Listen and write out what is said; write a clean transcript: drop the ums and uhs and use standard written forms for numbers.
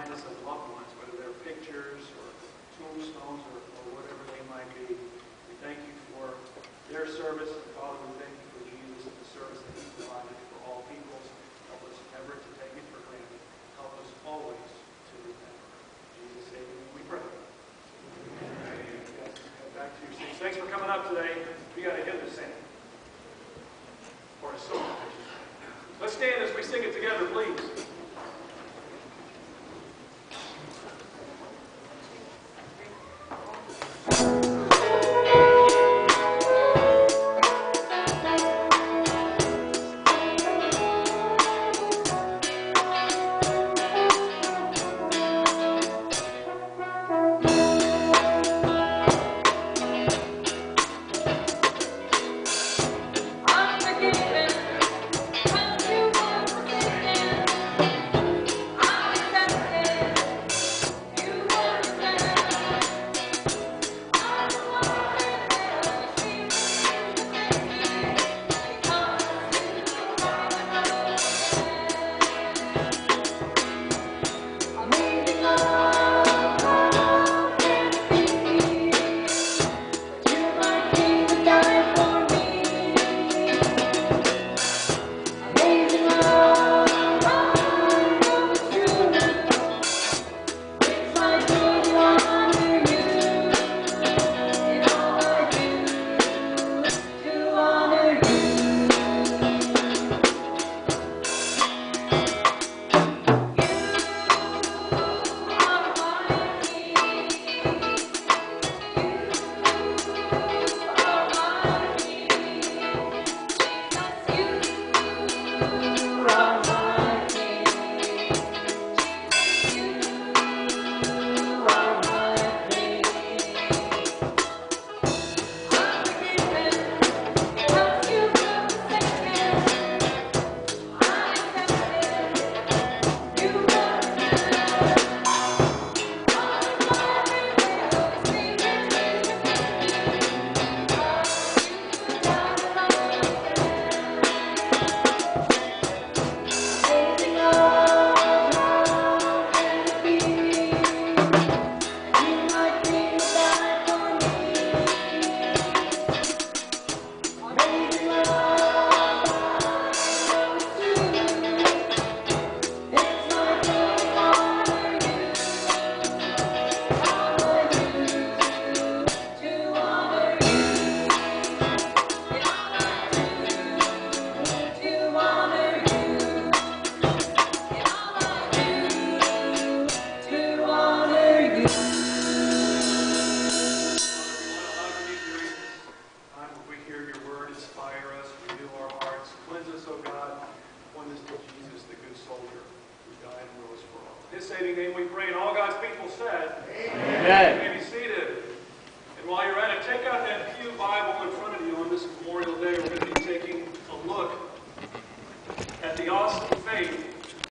remind us of loved ones, whether they're pictures or tombstones or whatever they might be. We thank you for their service. And Father, we thank you for Jesus and the service that he provided for all peoples. Help us never to take it for granted. Help us always to remember. In Jesus' name we pray. Back to your seats. Thanks for coming up today. We got a hymn to sing. Or a song. Let's stand as we sing it together, please. Look